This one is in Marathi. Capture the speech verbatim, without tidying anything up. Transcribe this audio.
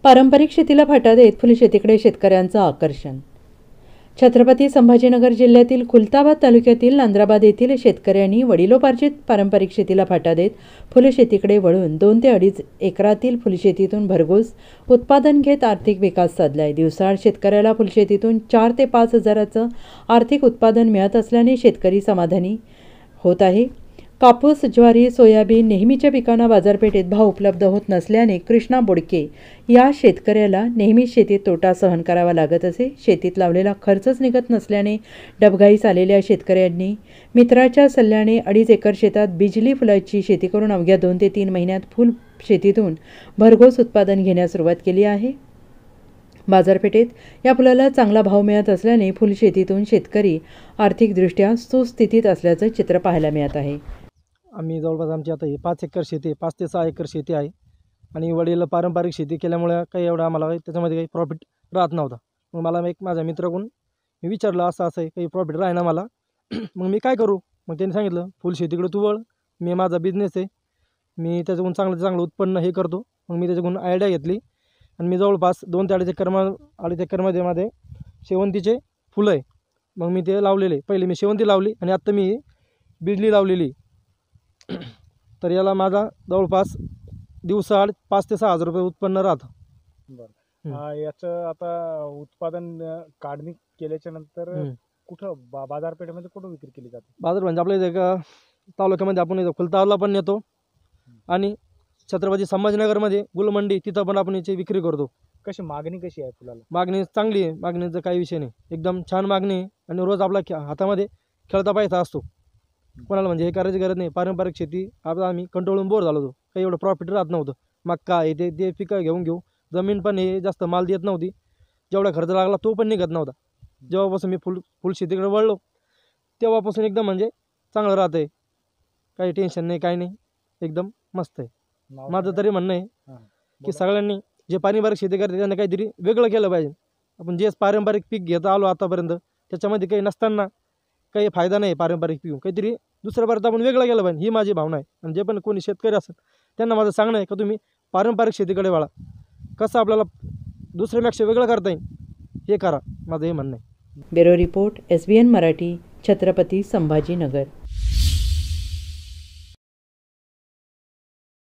पारंपरिक शेतीला फाटा देत फुलशेतीकडे शेतकऱ्यांचं आकर्षण। छत्रपती संभाजीनगर जिल्ह्यातील खुलताबाद तालुक्यातील नांद्राबाद येथील शेतकऱ्यांनी वडिलोपार्जित पारंपरिक शेतीला फाटा देत फुलशेतीकडे वळून दोन ते अडीच एकरातील फुलशेतीतून भरघोस उत्पादन घेत आर्थिक विकास साधलाय। दिवसाआड शेतकऱ्याला फुलशेतीतून चार ते पाच हजाराचं आर्थिक उत्पादन मिळत असल्याने शेतकरी समाधानी होत आहे। कापूस, ज्वारी, सोयाबीन नेहमीच्या पिकांना बाजारपेठेत भाव उपलब्ध होत नसल्याने कृष्णा बोडके या शेतकऱ्याला नेहमी शेतीत तोटा सहन करावा लागत असे। शेतीत लावलेला खर्चच निघत नसल्याने डबघाईस आलेल्या शेतकऱ्यांनी मित्राच्या सल्ल्याने अडीच एकर शेतात बिजली फुलाची शेती करून अवघ्या दोन ते तीन महिन्यात फुल शेतीतून भरघोस उत्पादन घेण्यास सुरुवात केली आहे। बाजारपेठेत या फुलाला चांगला भाव मिळत असल्याने फुलशेतीतून शेतकरी आर्थिकदृष्ट्या सुस्थितीत असल्याचं चित्र पाहायला मिळत आहे। आम्ही जवळपास आमची आता ही पाच एकर शेती पाच ते सहा एकर शेती आहे आणि वडील पारंपरिक शेती केल्यामुळे काही एवढं आम्हाला त्याच्यामध्ये काही प्रॉफिट राहत नव्हता। मग मला एक माझ्या मित्राकडून मी विचारलं असं असं आहे काही प्रॉफिट राहीना मला मग मी काय करू। मग त्यांनी सांगितलं फुल शेतीकडे तू वळ, मी माझा बिझनेस आहे, मी त्याच्याकडून चांगलं चांगलं उत्पन्न हे करतो। मग मी त्याच्याकडून आयडिया घेतली आणि मी जवळपास दोन ते अडीच एकर अडीच एकरमध्ये मध्ये शेवंतीचे फुलं आहे मग मी ते लावलेले। पहिले मी शेवंती लावली आणि आत्ता मी बिजली लावलेली। तर याला माझा जवळपास दिवसाआड पाच ते सहा हजार रुपये उत्पन्न राहतं। बरं, याचं आता उत्पादन काढणी केल्याच्या नंतर कुठं बा बाजारपेठेमध्ये कुठं विक्री केली जाते? बाजार म्हणजे आपल्या इथे तालुक्यामध्ये आपण इथं खुलताबादला पण नेतो आणि छत्रपती संभाजीनगरमध्ये गुलमंडी तिथं पण आपण याची विक्री करतो। कशी मागणी कशी आहे फुलाला? मागणी चांगली आहे, मागणीचा काही विषय नाही, एकदम छान मागणी आहे आणि रोज आपला हातामध्ये खेळता पैसा असतो। कोणाला म्हणजे हे करायची गरज नाही। पारंपरिक शेती आता आम्ही कंट्रोलून बोर झालो होतो, काही एवढं प्रॉफिट राहत नव्हतं। मक्का हे ते ते पिकं घेऊन घेऊ जमीन पण हे जास्त माल देत नव्हती, जेवढा खर्च लागला तो पण निघत नव्हता। जेव्हापासून मी फुल फुल शेतीकडे वळलो तेव्हापासून एकदम म्हणजे चांगलं राहतं आहे, काही टेन्शन नाही, काही नाही, एकदम मस्त आहे। माझं तरी म्हणणं आहे की सगळ्यांनी जे पारंपरिक शेती करते त्यांना काहीतरी वेगळं केलं पाहिजे। आपण जे पारंपरिक पीक घेत आलो आतापर्यंत त्याच्यामध्ये काही नसताना काही फायदा नाही। पारंपरिक पीक काहीतरी दुसऱ्या परत आपण वेगळं केलं पाहिजे, ही माझी भावना आहे। आणि जे पण कोणी शेतकरी असेल त्यांना माझं सांगणं आहे की तुम्ही पारंपरिक शेतीकडे वळा, कसं आपल्याला दुसऱ्यापेक्षा वेगळं करता येईल हे करा, माझं हे म्हणणं आहे। Bureau report, S B N Marathi, Chhatrapati Sambhajinagar.